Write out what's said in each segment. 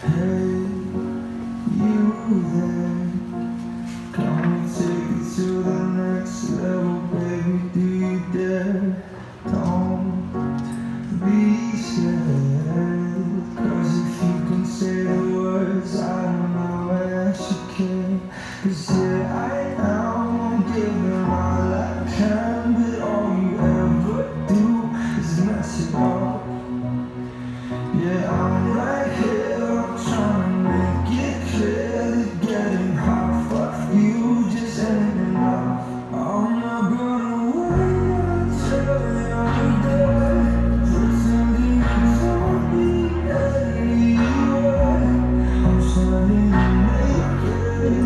Hey, you there? Come and take it to the next level, baby. Do you dare? Don't be scared. 'Cause if you can say the words, I don't know what else you can. 'Cause yeah, I am, I'm giving all I can, but all you ever do is mess it up. Yeah, I'm right here, I'm trying to make it clear that getting half of you just ain't enough. I'm not gonna wait until you're dead, pretending you don't need anyone. I'm standing naked,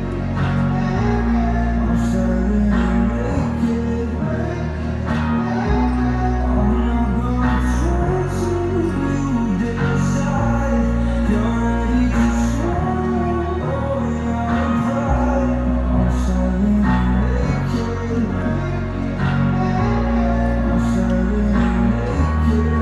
I'm standing naked. I'm not gonna try to you decide. You're ready to swallow all your pride. I'm standing naked, I'm standing naked.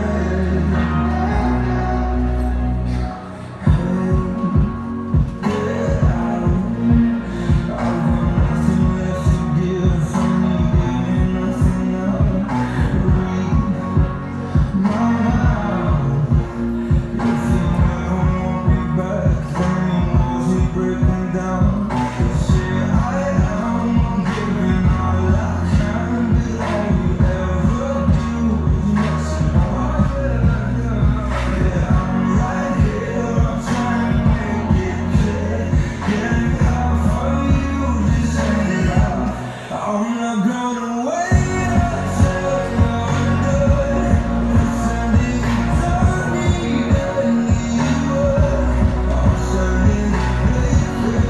I'm not gonna wait until you're done, pretending you don't need anyone. I'm standing naked,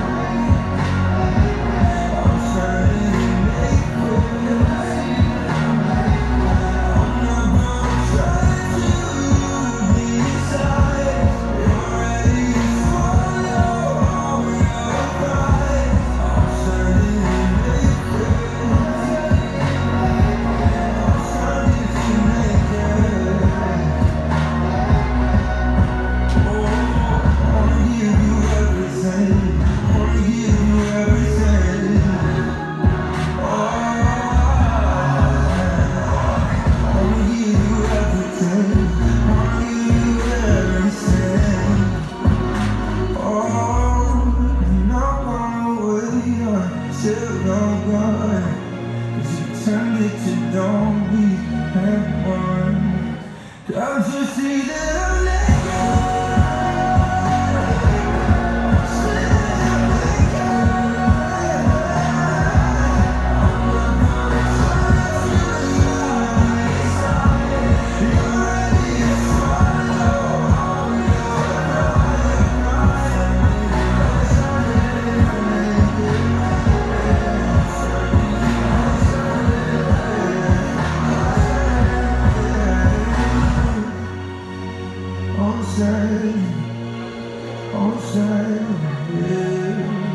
I'm standing naked. I'm not gonna try to decide. You're ready to swallow all your pride. I'm standing naked. Turned it to don't be anyone. Don't you see that I'm naked? I'm sad, yeah.